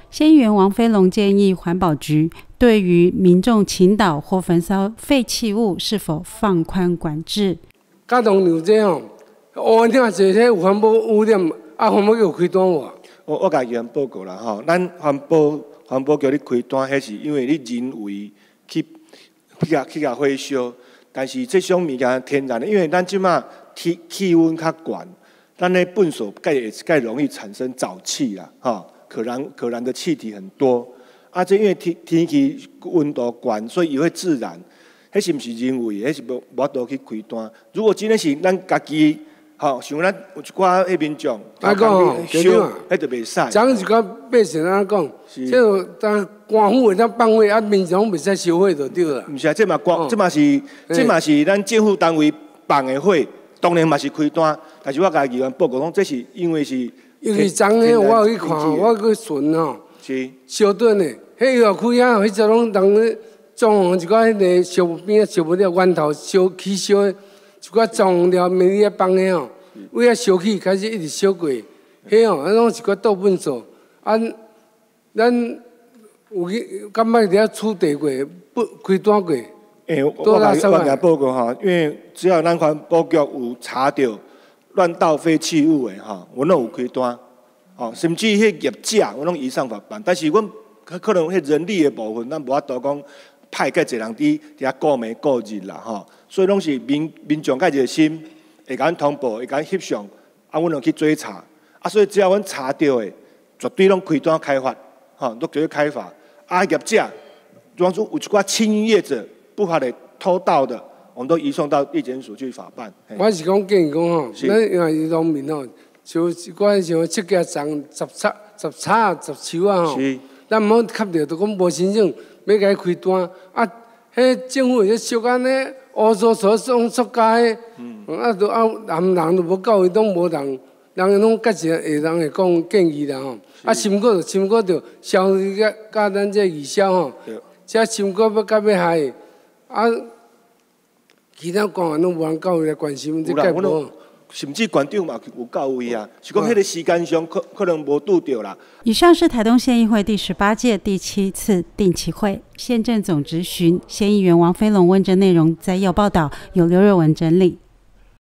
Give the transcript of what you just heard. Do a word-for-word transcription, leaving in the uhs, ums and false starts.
县议员王飞龙建议环保局对于民众倾倒或焚烧废弃物是否放宽管制。 甲同样这吼，污染这些有环保污染，啊，环保局有开单无？ 我我甲议员报告啦吼，咱环保环保局咧开单，迄是因为你人为去去甲去甲火烧，但是这种物件天然的，因为咱即马气气温较悬，咱咧粪扫盖也盖容易产生沼气啦，吼，可燃可燃的气体很多。啊，这因为天天气温度悬，所以伊会自燃。迄是毋是人为？迄是无无法度去开单。如果真诶是咱家己，吼，像咱有一寡迄民众， 啊讲吼， 烧，迄就袂使。 讲一寡百姓安讲，即个当官府会当放火，啊，民众袂使烧火就对啦。 毋是啊，这嘛官，这嘛是，这嘛是咱政府单位放诶火，当然嘛是开单。但是我甲议员报告讲，这是因为是。 因为昨下我有去看，我去巡吼， 是烧顿诶，迄药开啊，迄阵拢人咧。种一寡迄个烧边烧不了源头烧起烧的，一寡种了明日放的吼，为啊烧起开始一直烧过，迄吼，迄拢是寡倒粪扫。啊，咱有去感觉伫遐处理过，不开单过。 诶、欸，我我甲我甲报告吼，因为只要咱环保局有查到乱倒废弃物的吼，我拢有开单，吼，甚至迄业者我拢移上法办，但是阮可能迄人力的部分，咱无法度讲。派介侪人伫伫遐顾暝顾日啦吼，所以拢是民民众介一个心，会甲阮通报，会甲阮翕相，啊，阮就去追查，啊，所以只要阮查到的，绝对拢开单开发，吼，都绝对开发。啊，业者，比方说有一寡轻营业者不法的偷盗的，我们都移送到地检署去法办。 我是讲建议讲吼，咱因为农民吼，像一寡像七家长、十叉、十叉、十树啊吼，咱毋好吸着，就讲无申请。要甲伊开单，啊，迄政府迄烧干呢，乌糟糟种塑胶的，嗯，啊，都啊，人人都无够，伊拢无人，人拢甲一个下人会讲建议啦吼，啊，心过就心过着消甲甲咱这义消吼，这心过要甲要害，啊，其他官员拢无人到位来关心，这解无。 甚至馆长嘛有到位啊，是讲迄个时间上可可能无拄着啦。 以上是台东县议会第十八届第七次定期会，县政总质询，县议员王飞龙问政内容摘要报道，由刘若文整理。